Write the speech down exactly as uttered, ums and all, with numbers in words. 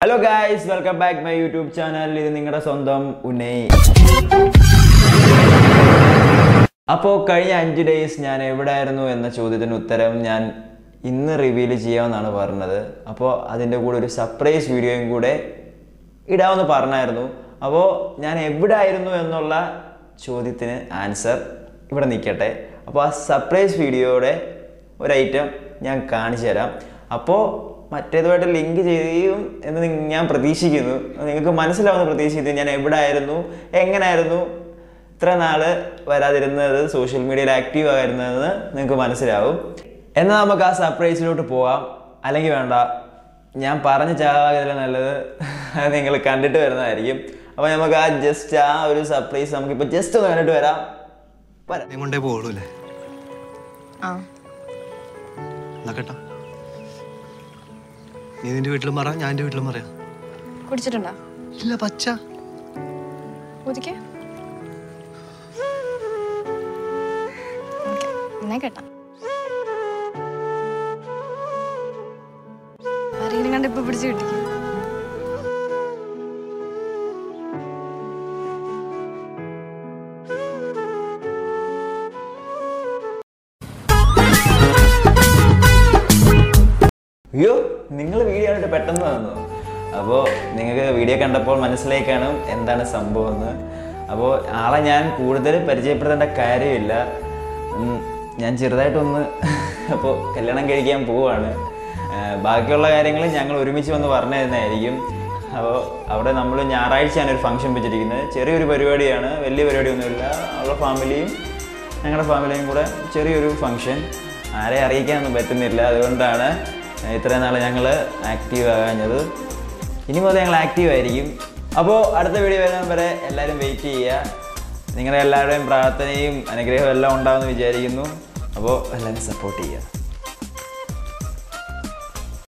Hello guys, welcome back my YouTube channel. This is നിങ്ങളുടെ സ്വന്തം ഉന്നയി. അപ്പോൾ കഴിഞ്ഞ അഞ്ച് ഡേയ്സ് ഞാൻ എവിടെയായിരുന്നു എന്ന ചോദ്യത്തിന് ഉത്തരം ഞാൻ ഇന്ന് റിവീൽ ചെയ്യാമെന്നാണ് പറഞ്ഞത്. അപ്പോൾ അതിൻ്റെ കൂടെ ഒരു സർപ്രൈസ് വീഡിയോയും കൂടെ ഇടാമെന്ന് പറഞ്ഞായിരുന്നു. അപ്പോൾ ഞാൻ എവിടെയായിരുന്നു എന്നുള്ള ചോദ്യത്തിന് ആൻസർ ഇവിടെ നിൽക്കട്ടെ. അപ്പോൾ ആ സർപ്രൈസ് വീഡിയോയുടെ ഒരു ഐറ്റം ഞാൻ കാണിച്ചു തരാം. അപ്പോൾ മറ്റേതുമായിട്ട് ലിങ്ക് ചെയ്യും എന്ന് ഞാൻ പ്രതീക്ഷിക്കുന്നു. നിങ്ങൾക്ക് മനസ്സിലാവുന്ന പ്രതീക്ഷിക്കുന്നു ഞാൻ എവിടെ ആയിരുന്നു, എങ്ങനെയായിരുന്നു ഇത്ര നാൾ വരാതിരുന്നത്, സോഷ്യൽ മീഡിയയിൽ ആക്റ്റീവ് ആയിരുന്നതെന്ന് നിങ്ങൾക്ക് മനസ്സിലാവും. എന്നാൽ നമുക്ക് ആ സർപ്രൈസിലോട്ട് പോവാം. അല്ലെങ്കിൽ വേണ്ട, ഞാൻ പറഞ്ഞ ചാവാകല നല്ലത് നിങ്ങൾ കണ്ടിട്ട് വരുന്നതായിരിക്കും. അപ്പോൾ നമുക്ക് ആ ജസ്റ്റ് ആ ഒരു സർപ്രൈസ് നമുക്കിപ്പോൾ ജസ്റ്റ് ഒന്ന് കണ്ടിട്ട് വരാം. വരാം കൊണ്ടേ പോളൂല്ലേ? ആ കേട്ടോ, നീ നിന്റെ വീട്ടിലും പറയാം, ഞാൻ എന്റെ വീട്ടിലും പറയാം. കുടിച്ചിട്ടുണ്ടോ? ഇല്ല, പച്ച ഊതിക്കേ കേട്ടാ. ആരെങ്കിലും കണ്ട് ഇപ്പൊ പിടിച്ച് കിട്ടിക്കും. അയ്യോ, നിങ്ങൾ വീഡിയോ കണ്ടിട്ട് പെട്ടെന്ന് വന്നു. അപ്പോൾ നിങ്ങൾക്ക് വീഡിയോ കണ്ടപ്പോൾ മനസ്സിലായി കാണും എന്താണ് സംഭവം എന്ന്. അപ്പോൾ ആളെ ഞാൻ കൂടുതൽ പരിചയപ്പെടുത്തേണ്ട കാര്യമില്ല. ഞാൻ ചെറുതായിട്ടൊന്ന് അപ്പോൾ കല്യാണം കഴിക്കാൻ പോവുകയാണ്. ബാക്കിയുള്ള കാര്യങ്ങൾ ഞങ്ങൾ ഒരുമിച്ച് വന്ന് പറഞ്ഞു തരുന്നതായിരിക്കും. അപ്പോൾ അവിടെ നമ്മൾ ഞായറാഴ്ചയാണ് ഒരു ഫംഗ്ഷൻ വെച്ചിരിക്കുന്നത്. ചെറിയൊരു പരിപാടിയാണ്, വലിയ പരിപാടിയൊന്നുമില്ല. അവരുടെ ഫാമിലിയും ഞങ്ങളുടെ ഫാമിലിയും കൂടെ ചെറിയൊരു ഫംഗ്ഷൻ. ആരെ അറിയിക്കാനൊന്നും പറ്റുന്നില്ല. അതുകൊണ്ടാണ് ഇത്രയും നാൾ ഞങ്ങൾ ആക്റ്റീവ് ആകാഞ്ഞത്. ഇനി മുതൽ ഞങ്ങൾ ആക്റ്റീവ് ആയിരിക്കും. അപ്പോൾ അടുത്ത വീഡിയോ വരുന്ന വരെ എല്ലാവരും വെയിറ്റ് ചെയ്യുക. നിങ്ങളുടെ എല്ലാവരുടെയും പ്രാർത്ഥനയും അനുഗ്രഹവും എല്ലാം ഉണ്ടാവുമെന്ന് വിചാരിക്കുന്നു. അപ്പോൾ എല്ലാവരും സപ്പോർട്ട് ചെയ്യുക.